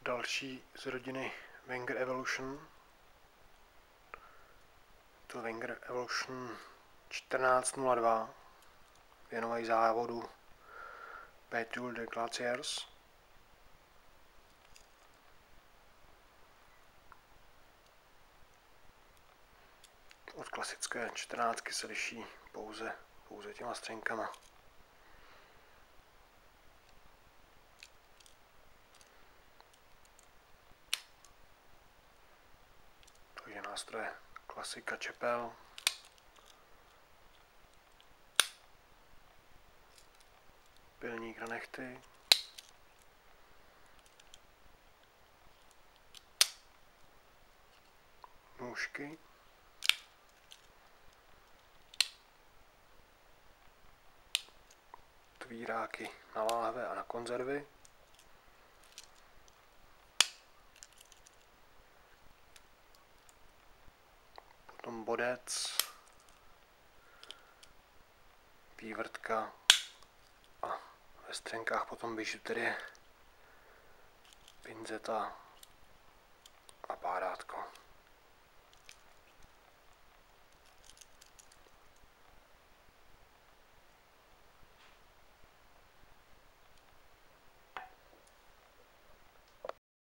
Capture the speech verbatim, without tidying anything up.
další z rodiny Wenger Evolution. To Wenger Evolution čtrnáct nula dva, věnovaný závodu P Tour de Glaciers. Od klasické čtrnáctky se liší pouze, pouze těma střenkama. Takže nástroje klasika čepel. Pilník na nechty. Nůžky. Tvíráky na láhve a na konzervy. Potom bodec, vývrtka a ve střenkách potom bižuterie, pinzeta a párátko.